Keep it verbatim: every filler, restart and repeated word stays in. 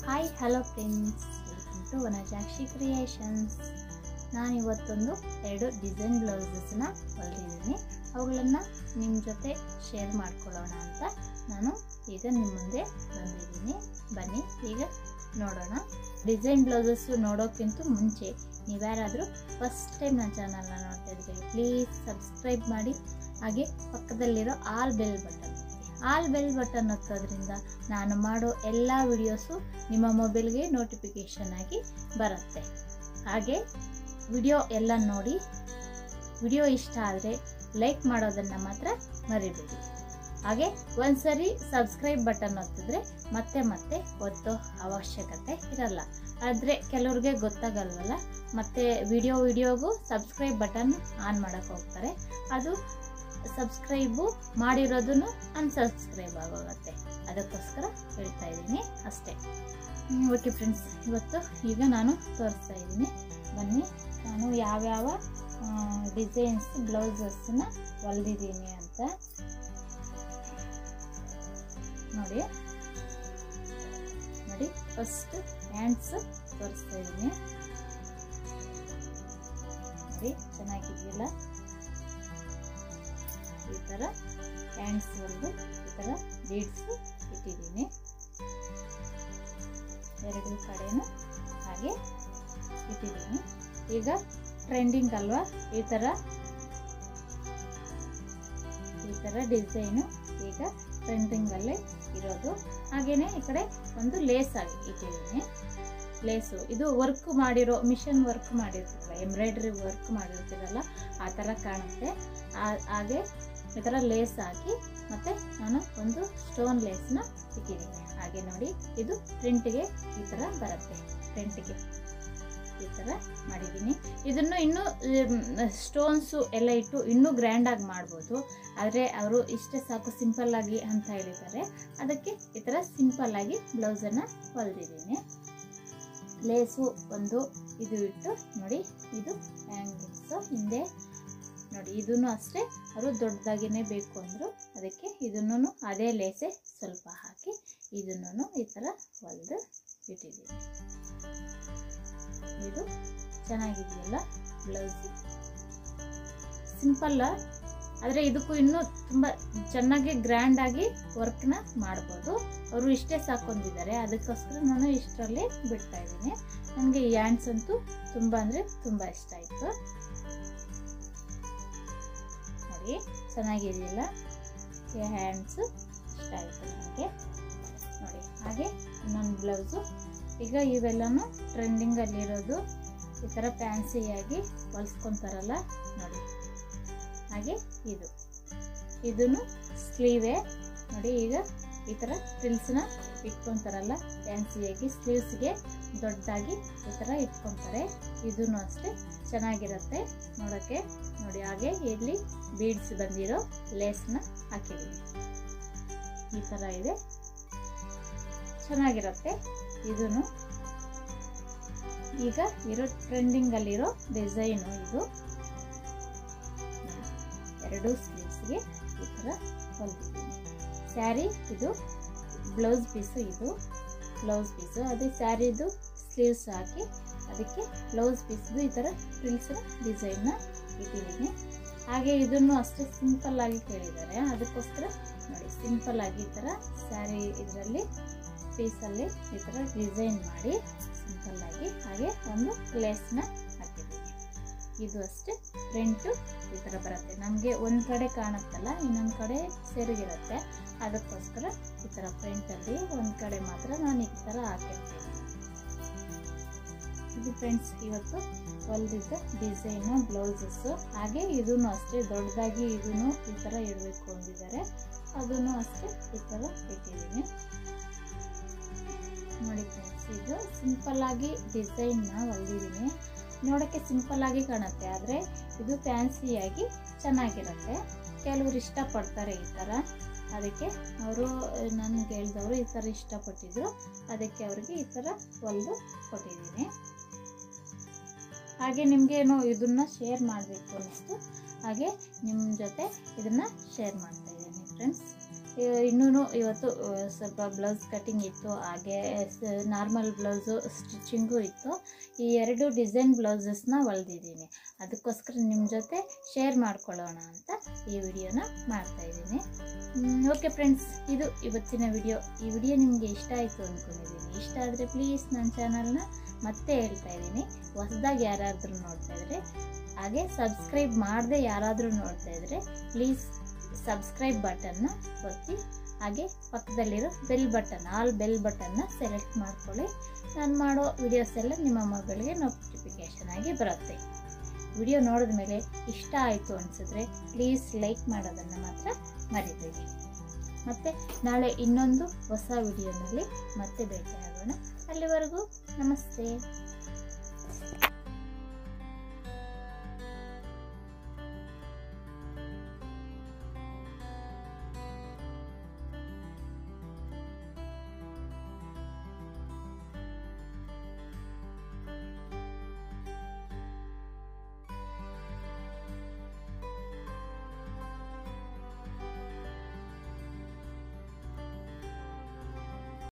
Hi hello friends, welcome to Vanajakshi creations. ನಾನು ಇವತ್ತೊಂದು ಎರಡು ಡಿಸೈನ್ ಬ್ಲೌಸಸ್ನ ಹೊಲಿದಿದ್ದೀನಿ. ಅವುಗಳನ್ನು ನಿಮ್ಮ ಜೊತೆ ಶೇರ್ ಮಾಡ್ಕೊಳ್ಳೋಣ ಅಂತ ನಾನು ಈಗ ನಿಮ್ಮ ಮುಂದೆ ಬಂದಿದ್ದೀನಿ. ಬನ್ನಿ ಈಗ ನೋಡೋಣ. ಡಿಸೈನ್ ಬ್ಲೌಸಸ್ಸು ನೋಡೋಕ್ಕಿಂತ ಮುಂಚೆ ನೀವ್ಯಾರಾದರೂ ಫಸ್ಟ್ ಟೈಮ್ ನನ್ನ ಚಾನಲ್ನ ನೋಡ್ತಾ ಇದ್ದೀರಿ, ಪ್ಲೀಸ್ ಸಬ್ಸ್ಕ್ರೈಬ್ ಮಾಡಿ. ಹಾಗೆ ಪಕ್ಕದಲ್ಲಿರೋ all bell button all bell button ಒತ್ತೋದ್ರಿಂದ ನಾನು ಮಾಡೋ ಎಲ್ಲ ವಿಡಿಯೋಸು ನಿಮ್ಮ ಮೊಬೈಲ್ಗೆ ನೋಟಿಫಿಕೇಷನ್ ಆಗಿ ಬರುತ್ತೆ. ಹಾಗೆ ವಿಡಿಯೋ ಎಲ್ಲ ನೋಡಿ, ವಿಡಿಯೋ ಇಷ್ಟ ಆದರೆ ಲೈಕ್ ಮಾಡೋದನ್ನು ಮಾತ್ರ ಮರಿಬೇಡಿ. ಹಾಗೆ ಒಂದ್ಸರಿ ಸಬ್ಸ್ಕ್ರೈಬ್ ಬಟನ್ ಒತ್ತಿದ್ರೆ ಮತ್ತೆ ಮತ್ತೆ ಒತ್ತೋ ಅವಶ್ಯಕತೆ ಇರಲ್ಲ. ಆದರೆ ಕೆಲವ್ರಿಗೆ ಗೊತ್ತಾಗಲ್ವಲ್ಲ, ಮತ್ತೆ ವಿಡಿಯೋ ವಿಡಿಯೋಗೂ ಸಬ್ಸ್ಕ್ರೈಬ್ ಬಟನ್ ಆನ್ ಮಾಡೋಕ್ಕೆ ಹೋಗ್ತಾರೆ. ಅದು ಸಬ್ಸ್ಕ್ರೈಬು ಮಾಡಿರೋದನ್ನು ಅನ್ಸಬ್ಸ್ಕ್ರೈಬ್ ಆಗೋಗುತ್ತೆ. ಅದಕ್ಕೋಸ್ಕರ ಹೇಳ್ತಾ ಇದ್ದೀನಿ ಅಷ್ಟೇ. ಓಕೆ ಫ್ರೆಂಡ್ಸ್, ಇವತ್ತು ಈಗ ನಾನು ತೋರಿಸ್ತಾ ಇದ್ದೀನಿ. ಬನ್ನಿ, ನಾನು ಯಾವ್ಯಾವ ಡಿಸೈನ್ಸ್ ಬ್ಲೌಸಸ್ನ ಹೊಲಿದಿದ್ದೀನಿ ಅಂತ ನೋಡಿ. ನೋಡಿ, ಫಸ್ಟ್ ಹ್ಯಾಂಡ್ಸ್ ತೋರಿಸ್ತಾ ಇದ್ದೀನಿ. ನೋಡಿ, ಚೆನ್ನಾಗಿದೆಯಲ್ಲ. ಈ ಥರ ಹ್ಯಾಂಡ್ಸ್ ಹೊಲಿದು ಈ ಥರ ಬೀಡ್ಸ್ ಇಟ್ಟಿದ್ದೀನಿ. ಎರಡು ಕಡೆನೂ ಹಾಗೆ ಇಟ್ಟಿದ್ದೀನಿ. ಈಗ ಟ್ರೆಂಡಿಂಗ್ ಅಲ್ವಾ, ಈ ಥರ ಈ ಥರ ಡಿಸೈನು ಈಗ ಟ್ರೆಂಡಿಂಗಲ್ಲೇ ಇರೋದು. ಹಾಗೆಯೇ ಈ ಕಡೆ ಒಂದು ಲೇಸ್ ಆಗಿ ಇಟ್ಟಿದ್ದೀನಿ. ಲೇಸು ಇದು ವರ್ಕ್ ಮಾಡಿರೋ, ಮಿಷನ್ ವರ್ಕ್ ಮಾಡಿರ್ತೀರಲ್ಲ, ಎಂಬ್ರಾಯ್ಡ್ರಿ ವರ್ಕ್ ಮಾಡಿರ್ತೀರಲ್ಲ, ಆ ಥರ ಕಾಣುತ್ತೆ. ಹಾಗೆ ಈ ಥರ ಲೇಸ್ ಹಾಕಿ ಮತ್ತೆ ನಾನು ಒಂದು ಸ್ಟೋನ್ ಲೇಸ್ನ ಇಟ್ಟಿದ್ದೀನಿ. ಹಾಗೆ ನೋಡಿ, ಇದು ಪ್ರಿಂಟ್ಗೆ ಈ ಥರ ಬರುತ್ತೆ. ಪ್ರಿಂಟ್ಗೆ ಈ ಥರ ಮಾಡಿದ್ದೀನಿ. ಇದನ್ನು ಇನ್ನೂ ಸ್ಟೋನ್ಸು ಎಲ್ಲ ಇಟ್ಟು ಇನ್ನೂ ಗ್ರ್ಯಾಂಡಾಗಿ ಮಾಡ್ಬೋದು. ಆದರೆ ಅವರು ಇಷ್ಟೇ ಸಾಕು ಸಿಂಪಲ್ಲಾಗಿ ಅಂತ ಹೇಳಿದ್ದಾರೆ. ಅದಕ್ಕೆ ಈ ಥರ ಸಿಂಪಲ್ಲಾಗಿ ಬ್ಲೌಸನ್ನು ಹೊಲಿದಿದ್ದೀನಿ. ಲೇಸು ಒಂದು ಇದು ಇಟ್ಟು ನೋಡಿ, ಇದು ಹ್ಯಾಂಗಿಂಗ್ಸು ಹಿಂದೆ ನೋಡಿ. ಇದನ್ನು ಅಷ್ಟೇ ಅವರು ದೊಡ್ಡದಾಗಿನೇ ಬೇಕು ಅಂದರು. ಅದಕ್ಕೆ ಇದನ್ನು ಅದೇ ಲೇಸೆ ಸ್ವಲ್ಪ ಹಾಕಿ ಇದನ್ನು ಈ ಥರ ಹೊಲಿದು ಇಟ್ಟಿದ್ದೀನಿ. ಇದು ಚೆನ್ನಾಗಿದೆಯಲ್ಲ ಬ್ಲೌಸ್, ಸಿಂಪಲ್ಲ. ಆದರೆ ಇದಕ್ಕೂ ಇನ್ನೂ ತುಂಬ ಚೆನ್ನಾಗಿ ಗ್ರ್ಯಾಂಡಾಗಿ ವರ್ಕ್ನ ಮಾಡ್ಬೋದು. ಅವರು ಇಷ್ಟೇ ಸಾಕೊಂಡಿದ್ದಾರೆ, ಅದಕ್ಕೋಸ್ಕರ ನಾನು ಇಷ್ಟರಲ್ಲೇ ಬಿಡ್ತಾ ಇದ್ದೀನಿ. ನನಗೆ ಈ ಹ್ಯಾಂಡ್ಸ್ ಅಂತೂ ತುಂಬ ಅಂದರೆ ತುಂಬ ಇಷ್ಟ ಆಯಿತು. ನೋಡಿ, ಚೆನ್ನಾಗಿದೆಯಲ್ಲ ಈ ಹ್ಯಾಂಡ್ಸು, ಇಷ್ಟ ಆಯಿತು ನನಗೆ. ನೋಡಿ, ಹಾಗೆ ಇನ್ನೊಂದು ಬ್ಲೌಸು. ಈಗ ಇವೆಲ್ಲನೂ ಟ್ರೆಂಡಿಂಗಲ್ಲಿರೋದು. ಈ ಥರ ಫ್ಯಾನ್ಸಿಯಾಗಿ ಹೊಲಿಸ್ಕೊತಾರಲ್ಲ ನೋಡಿ. ಹಾಗೆ ಇದು ಇದನ್ನು ಸ್ಲೀವೇ ನೋಡಿ. ಈಗ ಈ ಥರ ಫ್ರಿಲ್ಸ್ನ ಇಟ್ಕೊತಾರಲ್ಲ ಫ್ಯಾನ್ಸಿಯಾಗಿ, ಸ್ಲೀವ್ಸ್ಗೆ ದೊಡ್ಡದಾಗಿ ಈ ಥರ ಇಟ್ಕೊತಾರೆ. ಇದನ್ನು ಅಷ್ಟೇ ಚೆನ್ನಾಗಿರುತ್ತೆ ನೋಡೋಕ್ಕೆ. ನೋಡಿ, ಹಾಗೆ ಇಲ್ಲಿ ಬೀಡ್ಸ್ ಬಂದಿರೋ ಲೇಸ್ನ ಹಾಕಿದ್ದೀನಿ. ಈ ಥರ ಇದೆ, ಚೆನ್ನಾಗಿರುತ್ತೆ. ಇದನ್ನು ಈಗ ಇರೋ ಟ್ರೆಂಡಿಂಗಲ್ಲಿರೋ ಡಿಸೈನು ಇದು. ಎರಡು ಸ್ಲೀವ್ಸ್ಗೆ ಈ ಥರ ಹೊಲಿದಿದ್ದೀನಿ. ಸ್ಯಾರಿ ಇದು ಬ್ಲೌಸ್ ಪೀಸು, ಇದು ಬ್ಲೌಸ್ ಪೀಸು. ಅದೇ ಸ್ಯಾರಿದು ಸ್ಲೀವ್ಸ್ ಹಾಕಿ ಅದಕ್ಕೆ ಬ್ಲೌಸ್ ಪೀಸ್ದು ಈ ಥರ ಫ್ರಿಲ್ಸ್ನ ಡಿಸೈನ್ನ ಇಟ್ಟಿದ್ದೀನಿ. ಹಾಗೆ ಇದನ್ನು ಅಷ್ಟೇ ಸಿಂಪಲ್ಲಾಗಿ ಕೇಳಿದ್ದಾರೆ, ಅದಕ್ಕೋಸ್ಕರ ನೋಡಿ ಸಿಂಪಲ್ಲಾಗಿ ಈ ಥರ ಸ್ಯಾರಿ ಇದರಲ್ಲಿ ಪೀಸಲ್ಲಿ ಈ ಥರ ಡಿಸೈನ್ ಮಾಡಿ ಸಿಂಪಲ್ಲಾಗಿ ಹಾಗೆ ಒಂದು ಲೇಸ್ನ ಹಾಕಿದ್ದೀನಿ. ಇದು ಅಷ್ಟೇ ಪ್ರಿಂಟು ಈ ಥರ ಬರುತ್ತೆ. ನಮಗೆ ಒಂದು ಕಡೆ ಕಾಣುತ್ತಲ್ಲ, ಇನ್ನೊಂದು ಕಡೆ ಸೆರಗಿರುತ್ತೆ. ಅದಕ್ಕೋಸ್ಕರ ಈ ಥರ ಪ್ರಿಂಟಲ್ಲಿ ಒಂದು ಕಡೆ ಮಾತ್ರ ನಾನು ಈ ಥರ ಹಾಕಿರ್ತೀನಿ. ಇದು ಫ್ರೆಂಡ್ಸ್ ಇವತ್ತು ಹೊಲಿದಿದ್ದ ಡಿಸೈನು ಬ್ಲೌಸಸ್ಸು. ಹಾಗೆ ಇದೂ ಅಷ್ಟೇ ದೊಡ್ಡದಾಗಿ ಇದನ್ನು ಈ ಥರ ಇಡಬೇಕು ಅಂದಿದ್ದಾರೆ. ಅದನ್ನು ಅಷ್ಟೇ ಈ ಥರ ಇಟ್ಟಿದ್ದೀನಿ. ನೋಡಿ ಫ್ರೆಂಡ್ಸ್, ಇದು ಸಿಂಪಲ್ಲಾಗಿ ಡಿಸೈನ್ನ ಹೊಲಿದಿದ್ದೀನಿ. ನೋಡೋಕ್ಕೆ ಸಿಂಪಲ್ಲಾಗಿ ಕಾಣುತ್ತೆ, ಆದರೆ ಇದು ಫ್ಯಾನ್ಸಿಯಾಗಿ ಚೆನ್ನಾಗಿರುತ್ತೆ. ಕೆಲವರು ಇಷ್ಟಪಡ್ತಾರೆ ಈ ಥರ. ಅದಕ್ಕೆ ಅವರು ನನಗೆ ಹೇಳಿದವರು ಈ ಥರ ಇಷ್ಟಪಟ್ಟಿದ್ರು. ಅದಕ್ಕೆ ಅವ್ರಿಗೆ ಈ ಥರ ಹೊಲಿದು ಕೊಟ್ಟಿದ್ದೀನಿ. ಹಾಗೆ ನಿಮಗೇನು ಇದನ್ನು ಶೇರ್ ಮಾಡಬೇಕು ಅನ್ನಿಸ್ತು, ಹಾಗೆ ನಿಮ್ಮ ಜೊತೆ ಇದನ್ನು ಶೇರ್ ಮಾಡ್ತಾ ಇದ್ದೀನಿ ಫ್ರೆಂಡ್ಸ್. ಇನ್ನೂ ಇವತ್ತು ಸ್ವಲ್ಪ ಬ್ಲೌಸ್ ಕಟಿಂಗ್ ಇತ್ತು, ಹಾಗೆ ನಾರ್ಮಲ್ ಬ್ಲೌಸು ಸ್ಟಿಚಿಂಗು ಇತ್ತು. ಈ ಎರಡು ಡಿಸೈನ್ ಬ್ಲೌಸಸ್ನ ಹೊಲ್ದಿದ್ದೀನಿ. ಅದಕ್ಕೋಸ್ಕರ ನಿಮ್ಮ ಜೊತೆ ಶೇರ್ ಮಾಡ್ಕೊಳ್ಳೋಣ ಅಂತ ಈ ವಿಡಿಯೋನ ಮಾಡ್ತಾಯಿದ್ದೀನಿ. ಓಕೆ ಫ್ರೆಂಡ್ಸ್, ಇದು ಇವತ್ತಿನ ವಿಡಿಯೋ. ಈ ವಿಡಿಯೋ ನಿಮಗೆ ಇಷ್ಟ ಆಯಿತು ಅಂದ್ಕೊಂಡಿದ್ದೀನಿ. ಇಷ್ಟ ಆದರೆ ಪ್ಲೀಸ್ ನನ್ನ ಚಾನಲ್ನ ಮತ್ತೆ ಹೇಳ್ತಾ ಇದ್ದೀನಿ, ಹೊಸದಾಗಿ ಯಾರಾದರೂ ನೋಡ್ತಾ ಇದ್ದರೆ, ಹಾಗೆ ಸಬ್ಸ್ಕ್ರೈಬ್ ಮಾಡದೆ ಯಾರಾದರೂ ನೋಡ್ತಾ ಇದ್ದರೆ ಪ್ಲೀಸ್ ಸಬ್ಸ್ಕ್ರೈಬ್ ಬಟನ್ನ ಒತ್ತಿ, ಹಾಗೆ ಪಕ್ಕದಲ್ಲಿರೋ ಬೆಲ್ ಬಟನ್, ಆಲ್ ಬೆಲ್ ಬಟನ್ನ ಸೆಲೆಕ್ಟ್ ಮಾಡ್ಕೊಳ್ಳಿ. ನಾನು ಮಾಡೋ ವಿಡಿಯೋಸ್ ಎಲ್ಲ ನಿಮ್ಮ ಮೊಬೈಲ್ಗೆ ನೋಟಿಫಿಕೇಷನ್ ಆಗಿ ಬರುತ್ತೆ. ವಿಡಿಯೋ ನೋಡಿದ ಮೇಲೆ ಇಷ್ಟ ಆಯಿತು ಅನಿಸಿದ್ರೆ ಪ್ಲೀಸ್ ಲೈಕ್ ಮಾಡೋದನ್ನು ಮಾತ್ರ ಮರಿಬೇಡಿ. ಮತ್ತು ನಾಳೆ ಇನ್ನೊಂದು ಹೊಸ ವಿಡಿಯೋನಲ್ಲಿ ಮತ್ತೆ ಭೇಟಿಯಾಗೋಣ. ಅಲ್ಲಿವರೆಗೂ ನಮಸ್ತೆ.